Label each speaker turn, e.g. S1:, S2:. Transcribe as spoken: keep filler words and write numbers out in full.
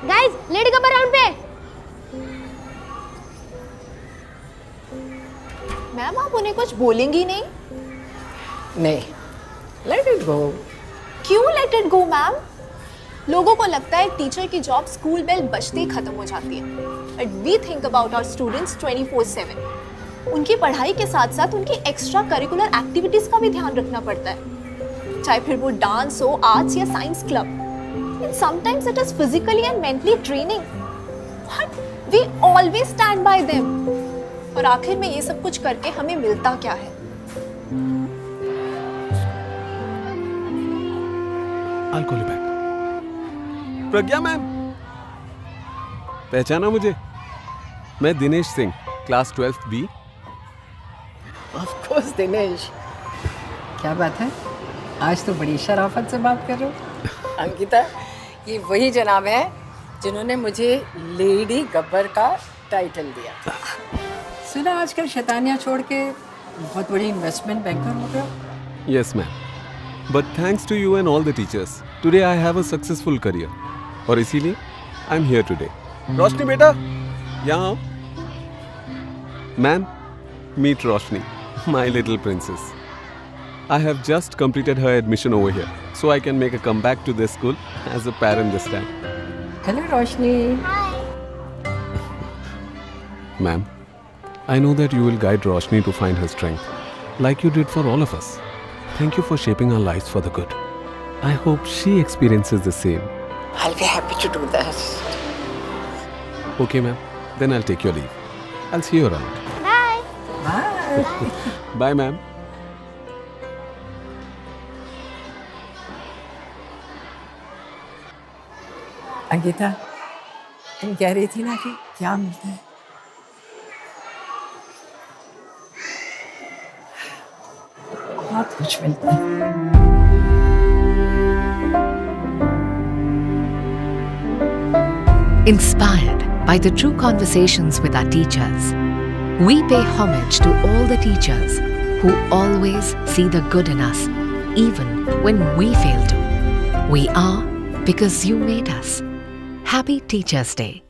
S1: Guys, lady कपर round पे।
S2: Ma'am आप उन्हें कुछ बोलेंगी नहीं?
S3: नहीं, लेट इट गो।
S2: क्यों लेट इट गो मैम? लोगों को लगता है टीचर की जॉब स्कूल बेल बजते ही खत्म हो जाती है, but we think about our students twenty four seven. उनकी पढ़ाई के साथ साथ उनकी एक्स्ट्रा करिकुलर एक्टिविटीज का भी ध्यान रखना पड़ता है, चाहे फिर वो डांस हो, आर्ट्स या science club. And sometimes it is physically and mentally draining, but we always stand by them. और आखिर में ये सब कुछ करके हमें मिलता क्या है?
S4: I'll call you back. Pragya ma'am, पहचाना मुझे? मैं Dinesh Singh, class twelfth B.
S3: Of course, Dinesh. क्या बात है, आज तो बड़ी शराफत से बात कर रहे हो। अंकिता, ये वही जनाब है जिन्होंने मुझे लेडी गब्बर का टाइटल दिया था। सुना आजकल शैतानियाँ छोड़ के बहुत बड़ी इन्वेस्टमेंट बैंकर हो गए हो।
S4: Yes ma'am, but thanks to you and all the teachers, today I have a successful career. और इसीलिए I'm here today. रोशनी बेटा, यहाँ आओ। Ma'am, meet Roshni, my little princess. I have just completed her admission over here, so I can make a comeback to this school as a parent this time.
S3: Hello Roshni.
S4: Ma'am, I know that you will guide Roshni to find her strength, like you did for all of us. Thank you for shaping our lives for the good. I hope she experiences the same.
S3: I'll be happy to do that.
S4: Okay, ma'am. Then I'll take your leave. I'll see you around.
S1: Bye.
S3: Bye.
S4: Bye, ma'am.
S3: Ankita, तुम कह रही थी ना कि क्या मिलता है? बहुत कुछ मिलता है।
S5: Inspired by the true conversations with our teachers, we pay homage to all the teachers who always see the good in us, even when we fail to. We are because you made us. Happy Teachers' Day.